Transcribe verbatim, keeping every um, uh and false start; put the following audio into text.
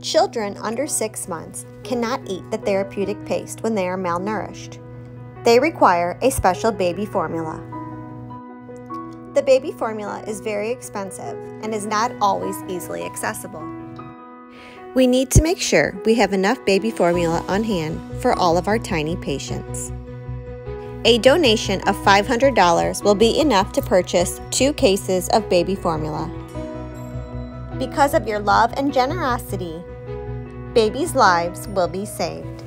Children under six months cannot eat the therapeutic paste when they are malnourished. They require a special baby formula. The baby formula is very expensive and is not always easily accessible. We need to make sure we have enough baby formula on hand for all of our tiny patients. A donation of five hundred dollars will be enough to purchase two cases of baby formula. Because of your love and generosity, babies' lives will be saved.